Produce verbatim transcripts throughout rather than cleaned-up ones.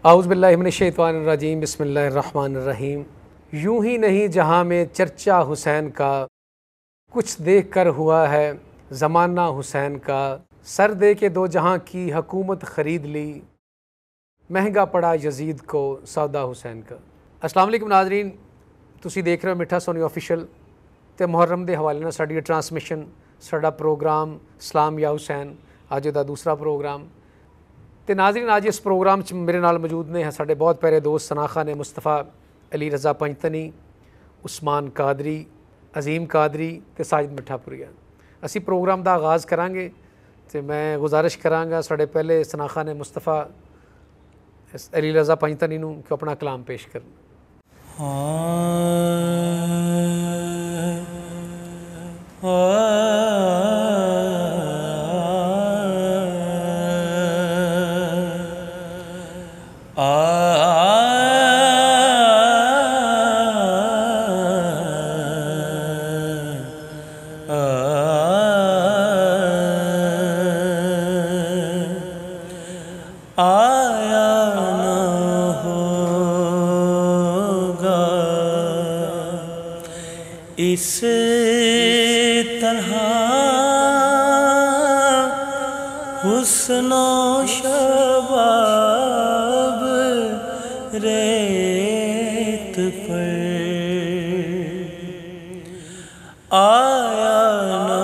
اعوذ باللہ من الشیطان الرجیم، بسم اللہ الرحمن الرحیم۔ یوں ہی نہیں جہاں میں چرچا حسین کا، کچھ دیکھ کر ہوا ہے زمانہ حسین کا، سر دے کے دو جہاں کی حکومت خرید لی، مہنگا پڑا یزید کو سودا حسین کا۔ السلام علیکم ناظرین، تسی دیکھ رہے ہو مٹھا سونی آفیشل تے محرم دے حوالے نال ساڈی ٹرانسمیشن، ساڈا پروگرام سلام یا حسین، اج دا دوسرا پروگرام تے ناظرین اج اس پروگرام چ میرے نال موجود نے ساڈے بہت پیارے دوست ثنا خان مصطفیٰ، علی رضا پنجتنی، عثمان قادری، عظیم قادری تے ساجد مٹھا پوریا۔ اسی پروگرام دا آغاز کرانگے تے میں گزارش کرانگا ساڈے پہلے ثنا خان مصطفیٰ علی رضا پنجتنی نو کہ اپنا کلام پیش کرن۔ اس طرح حسن و شباب ریت پر آیا نہ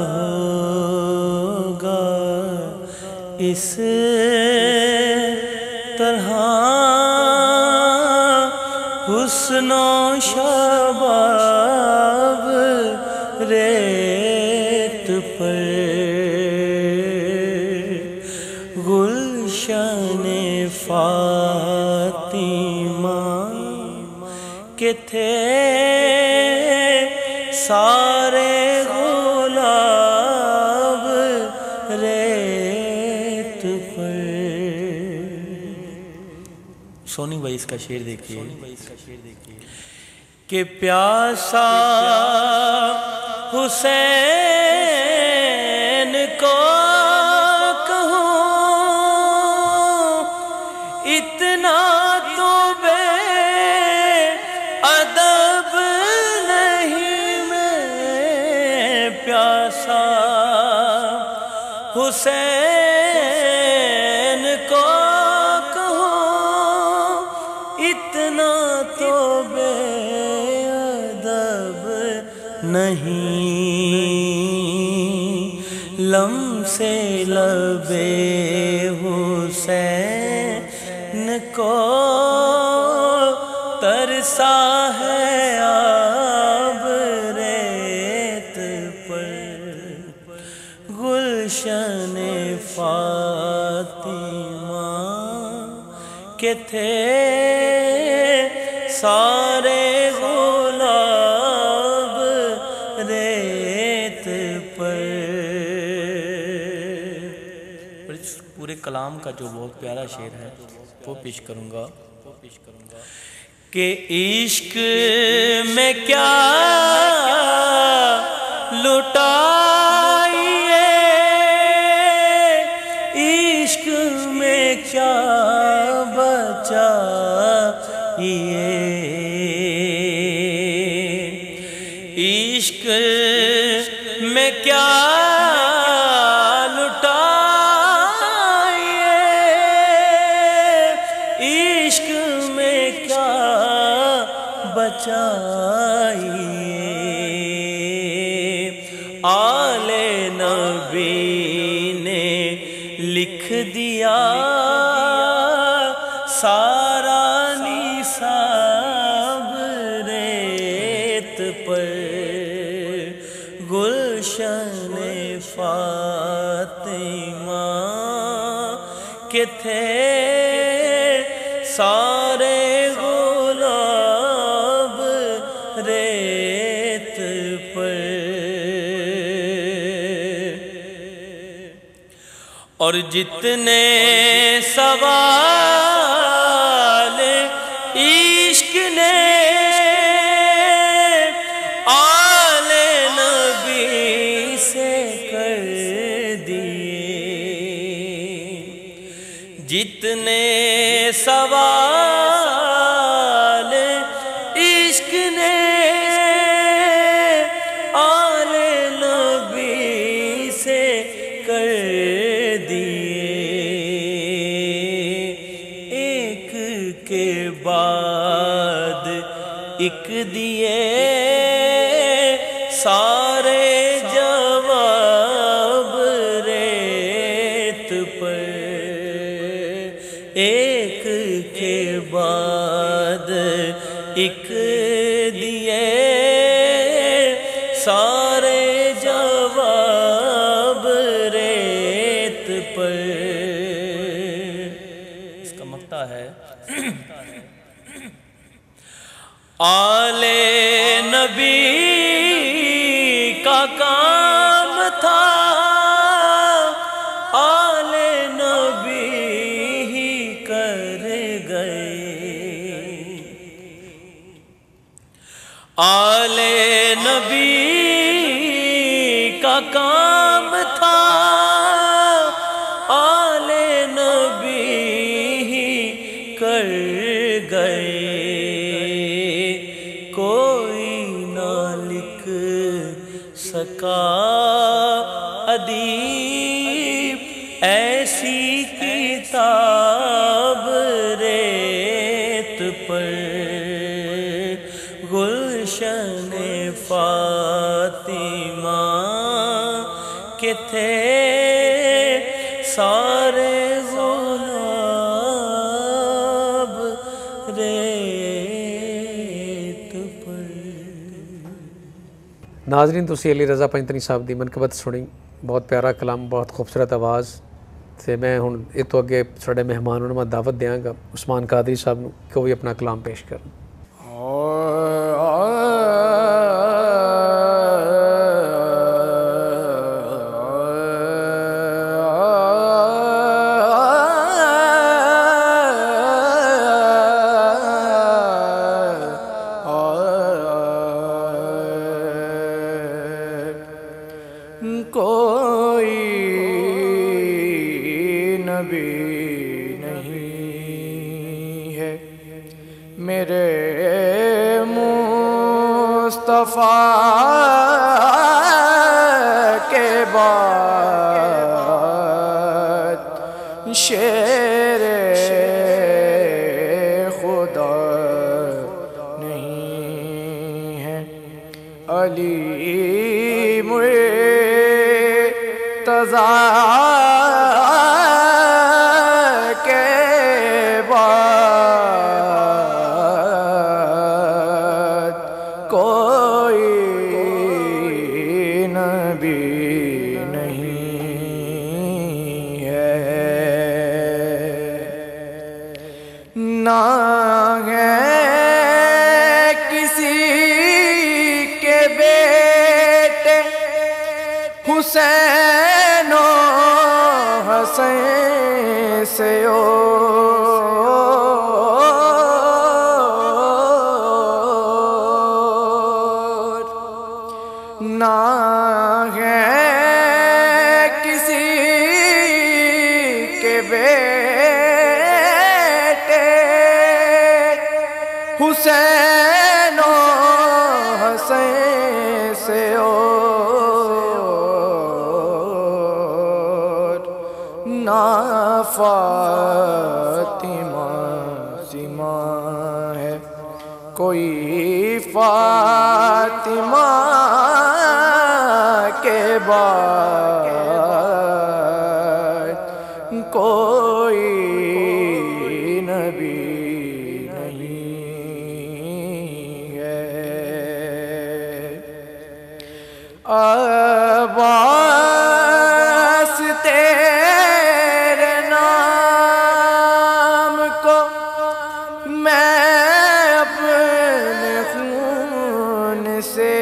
ہوگا، اس طرح حسن و شباب ریت پر گلشن فاطمہ کے تھے سارے گلاب ریت پر۔ سونی بھائی اس کا شعر دیکھیے کہ پیاسا حسین کو کہوں اتنا تو بے ادب نہیں، میں پیاسا حسین کو کہوں اتنا تو بے نہیں، لمس لبے حسین کو ترسا ہے آب ریت پر، گلشن فاطمہ کے تھے سارے پورے کلام کا جو بہت پیارا شعر ہے وہ پیش کروں گا کہ عشق میں کیا لٹائیے، عشق میں کیا بچائیے، عشق میں کیا بچائیے، آل نبی نے لکھ دیا سارا نصاب ریت پر، گلشن فاطمہ کے تھے سارے ریت پر، اور جتنے سوال عشق نے آل نبی سے کر دیے، جتنے سوال سوال عشق نے آل نبی سے کر دیے، ایک کے بعد ایک دیے سارے جواب ریت پر، ایک کے بعد ایک دیے سارے جواب ریت پر۔ اس کا مقطع ہے آل نبی کا کام تھا، آل نبی ہی کر گئے، آل نبی کا کام تھا، آل نبی ہی کر گئے، کوئی نہ لکھ سکا ادیب ایسی کتاب ریت پر، گلشن فاطمہ کے تھے سارے گلاب ریت پر۔ ناظرین تسی علی رضا پنجتنی صاحب دی منقبت سنی، بہت پیارا کلام، بہت خوبصورت آواز تے میں ہن اس تو اگے ساڈے مہمان نوں میں دعوت دیاں گا عثمان قادری صاحب نوں کہ وہ بھی اپنا کلام پیش کرن۔ کوئی نبی نہیں ہے میرے مصطفیٰ کے بعد، شیر خدا نہیں ہے علی کے بعد کوئی نبی نہیں ہے، نہ ہے کسی کے بیٹے حسین و حسین سے اور، نہ ہے کسی کے بیٹے حسین و حسین سے اور، نہ فاطمہ سیما ہے کوئی فاطمہ کے بعد کوئی نبی نہیں ہے۔ عباس تیرے نام کو میں اپنے خون سے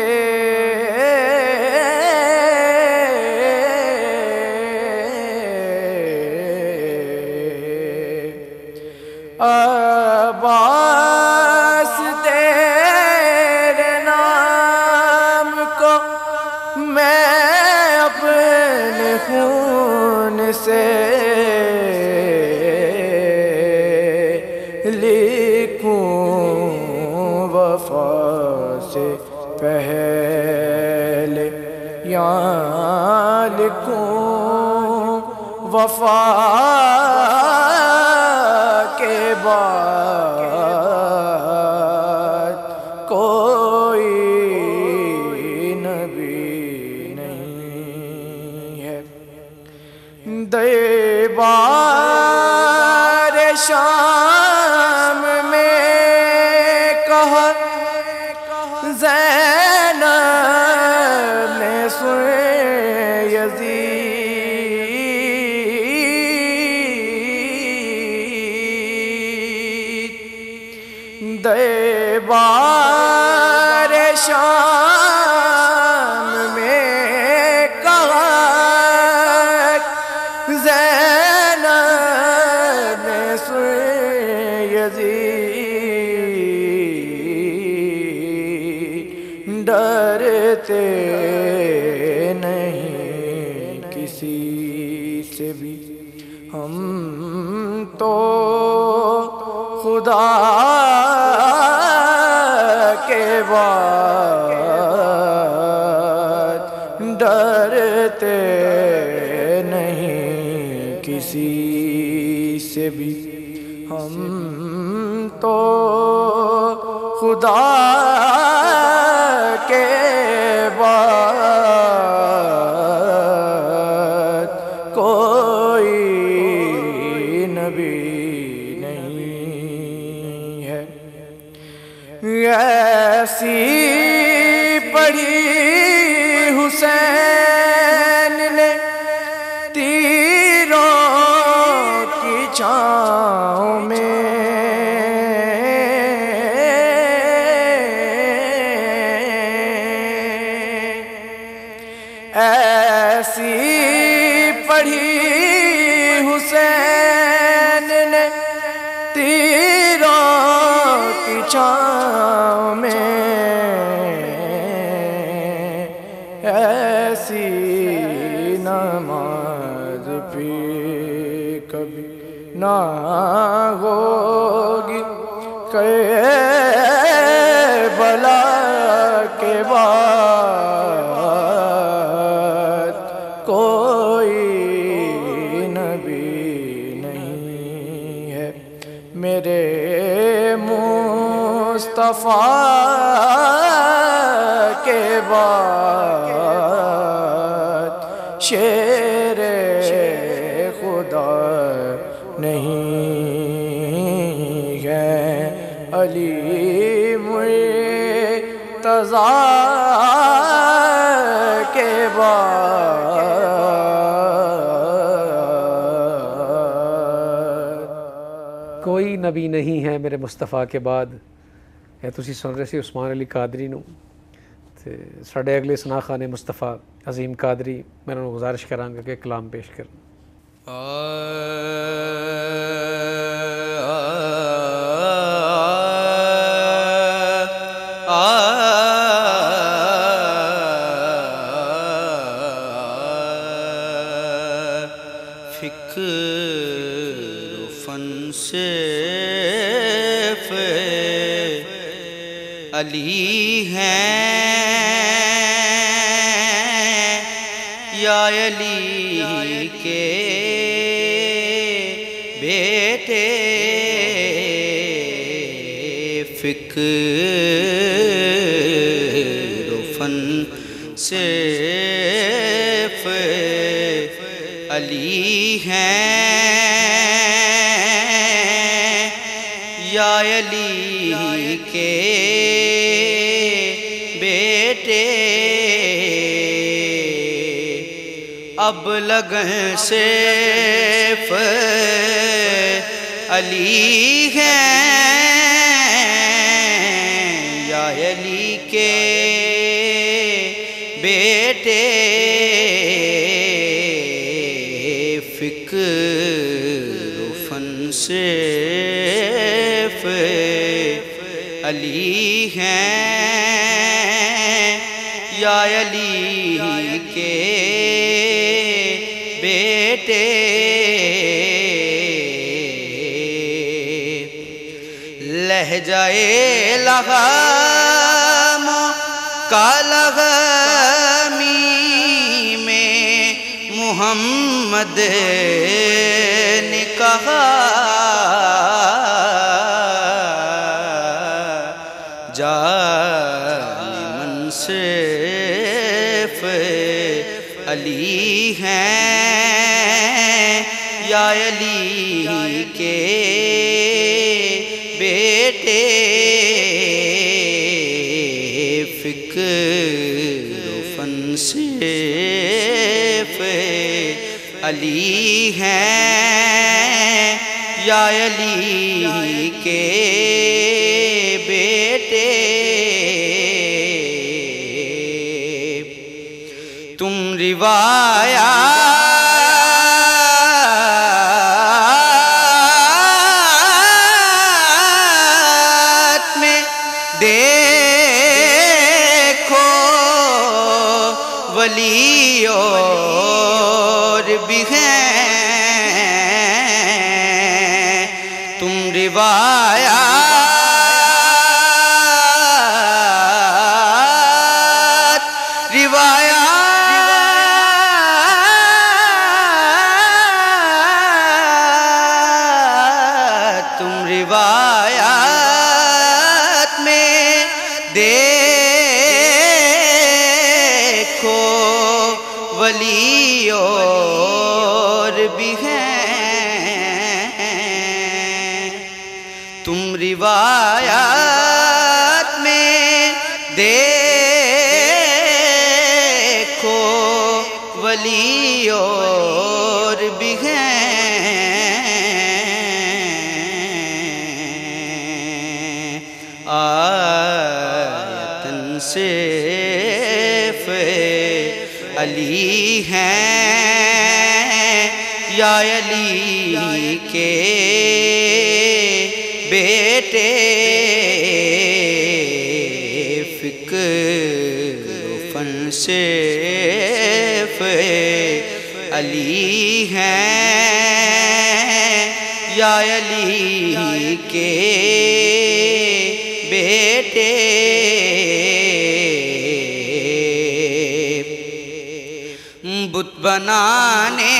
عباس تیرے نام کو میں اپنے خون سے لکھوں وفا سے پہلے یا لکھوں وفا کے بعد کوئی نبی نہیں ہے۔ دیبار شام میں کہا زینب نے سنے یزید، دیبار شام میں کہا زینب نے سنے یزید، ڈرتے نہیں کسی سے بھی ہم تو خدا کے بعد، ڈرتے نہیں کسی سے بھی ہم تو خدا کے بعد کوئی نبی نہیں ہے۔ ایسی پڑھی حسین نے تیروں کی چھاؤں میں، ایسی پڑھی حسین نے تیروں کی چھاؤں میں، ایسی نماز بھی کبھی نہ ہوگی کربلا کے بعد کوئی نبی نہیں ہے۔ میرے مصطفیٰ کے بعد شیر خدا نہیں ہے۔ علی مرتضیٰ کے بعد کوئی نبی نہیں ہے میرے مصطفیٰ کے بعد۔ یہ تسی سن رہے سی عثمان علی قادری نو تے ساڈے اگلے سناخان مصطفیٰ عظیم قادری، میں انہوں گزارش کرانگا کہ کلام پیش کریں۔ فکر و فن سے علی ہیں یا علی کے بیٹے، فکر و فن سے علی ہیں یا علی کے بیٹے، اب لگن سیف علی ہیں یا علی کے بیٹے، فکر و فن سیف علی ہیں یا علی کے بیٹے، لہجائے لغاموں کا لغمی میں محمد نے کہا جان منصف علی ہیں یا علی کے بیٹے فکر و فن صرف علی ہیں یا علی کے بیٹے تم روایات میں دیکھو ولی اور بھی ہیں تم روایات روایات تم روایات میں دیکھو ولی اور بھی ہیں تم روایات میں دیکھو ولی اور بھی ہیں آیتن صرف علی ہیں یا علی کے بیٹے فکر و فن صرف علی ہیں یا علی کے بیٹے بت بنانے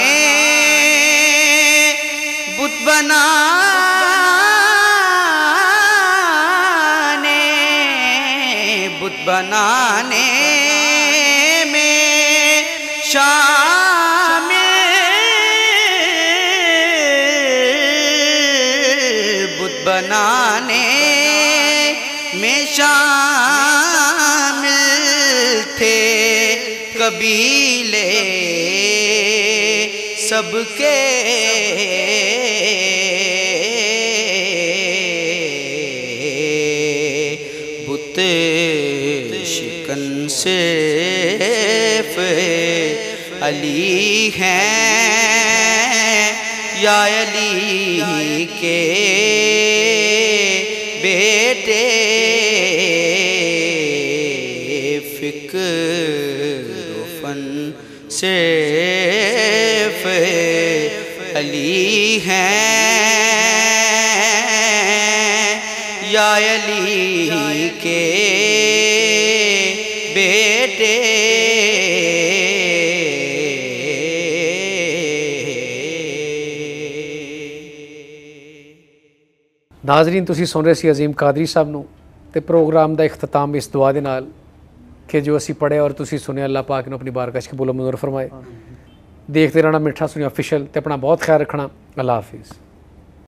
بت بنانے بت بنانے میں شامل بت بنانے میں شامل تھے قبیلے سب کے بت شکن صرف علی ہیں یا علی کے بیٹے فکر و فن صرف علی ہیں یا علی کے بیٹے ناظرین ਤੁਸੀਂ ਸੁਣ ਰਹੇ ਸੀ ਅਜ਼ੀਮ ਕਾਦਰੀ ਸਾਹਿਬ ਨੂੰ ਤੇ ਪ੍ਰੋਗਰਾਮ ਦਾ ਇਖਤਤਾਮ ਇਸ ਦੁਆ ਦੇ ਨਾਲ ਕਿ ਜੋ ਅਸੀਂ ਪੜ੍ਹਿਆ ਔਰ ਤੁਸੀਂ ਸੁਣਿਆ ਅੱਲਾਹ ਪਾਕ ਨੂੰ ਆਪਣੀ ਬਾਰਗਾਹ 'ਚ ਕਬੂਲ ਮੰਜ਼ੂਰ ਫਰਮਾਏ। ਦੇਖਦੇ ਰਹਿਣਾ ਮਿੱਠਾ ਸੁਣਿਆ ਆਫੀਸ਼ੀਅਲ ਤੇ ਆਪਣਾ ਬਹੁਤ ਖਿਆਲ ਰੱਖਣਾ। ਅੱਲਾਹ ਹਾਫਿਜ਼।